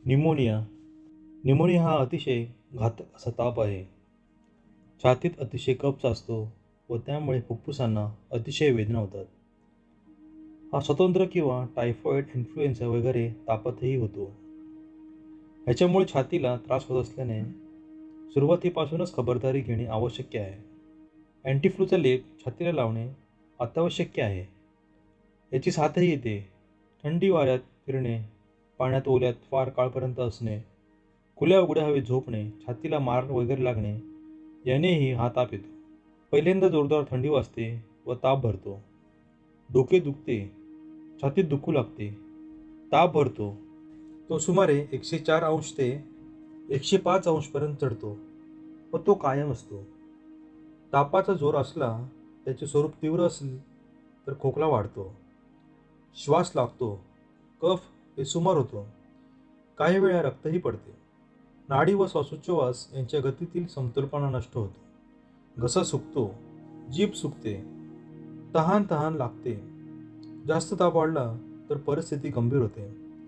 Pneumonia. Pneumonia हा अतिशय घातक असा ताप आहे. छातीत अतिशय कफ साचतो व त्यामुळे फुफ्फुसांना अतिशय वेदना होतात. हा स्वतंत्र किंवा टायफॉइड, इन्फ्लुएन्झा वगैरे तापातही होतो. ह्याच्यामुळे छातीला त्रास होत असल्याने सुरुवातीपासूनच खबरदारी घेणे आवश्यक आहे. अँटीफ्लूचा लेप छातीला लावणे अत्यावश्यक आहे. याची साथही येते. थंडी वाऱ्यात फिरणे, पाण्यात ओल्यात फार काळपर्यंत असणे, खुल्या उघड्या हवेत झोपणे, छातीला मार वगैरे लागणे यानेही हा ताप येतो. पहिल्यांदा जोरदार थंडी वाजते व ताप भरतो. डोके दुखते, छातीत दुखू लागते, ताप भरतो. तो सुमारे 104 अंश ते 105 अंश पर्यंत चढतो व तो कायम असतो. तापाचा जोर असला, त्याचे स्वरूप तीव्र असेल तर खोकला वाढतो, श्वास लागतो, कफ बेसुमार होतो, काही वेळा रक्तही पडते. नाडी व श्वासोच्छवास यांच्या गतीतील समतोलपणा नष्ट होतो. घसा सुकतो, जीभ सुकते, तहान तहान लागते. जास्त ताप वाढला तर परिस्थिती गंभीर होते.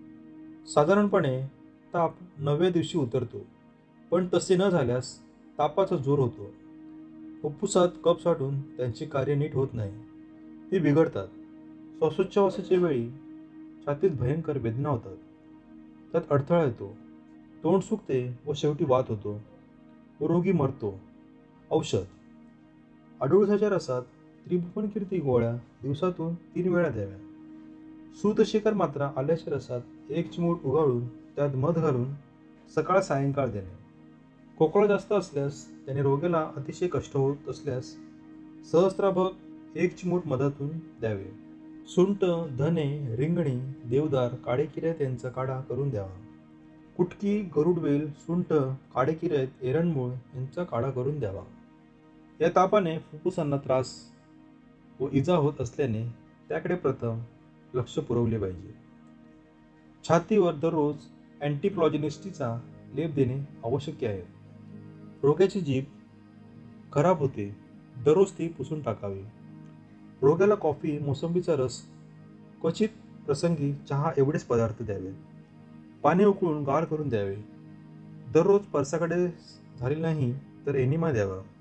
साधारणपणे ताप 9व्या दिवशी उतरतो, पण तसे न झाल्यास तापाचा जोर होतो. फुफ्फुसात कफ साठून त्यांचे कार्य नीट होत नाही, ते बिघडतात. श्वासोच्छवासाच्या वेळी छातीत भयंकर वेदना होतात, त्यात अडथळा येतो, तोंड सुकते व शेवटी वात होतो, रोगी मरतो. औषध: अडुळसाच्या रसात त्रिभुवनकीर्ती गोळ्या दिवसातून 3 वेळा द्याव्या. सूतशिखर मात्रा आल्याच्या रसात 1 चिमूट उगाळून त्यात मध घालून सकाळ सायंकाळ देणे. खोकला जास्त असल्यास, त्याने रोग्याला अतिशय कष्ट होत असल्यास सहस्त्राभक 1 चिमूट मधातून द्यावे. सुंठ, धने, रिंगणी, देवदार, काळे किर्यात यांचा काढा करून द्यावा. कुटकी, गरुडवेल, सुंठ, काळे किर्यात, एरंडमूळ यांचा काढा करून द्यावा. या तापाने फुफ्फुसांना त्रास व इजा होत असल्याने त्याकडे प्रथम लक्ष पुरवले पाहिजे. छातीवर दररोज अँटीफ्लॉजिनिस्टीचा लेप देणे आवश्यक आहे. रोग्याची जीभ खराब होते, दररोज ती पुसून टाकावी. रोग्याला कॉफी, मोसंबीचा रस, क्वचित प्रसंगी चहा एवढेच पदार्थ द्यावे. पाणी उकळून गार करून द्यावे. दररोज परसाकडे झाले नाही तर एनिमा द्यावा.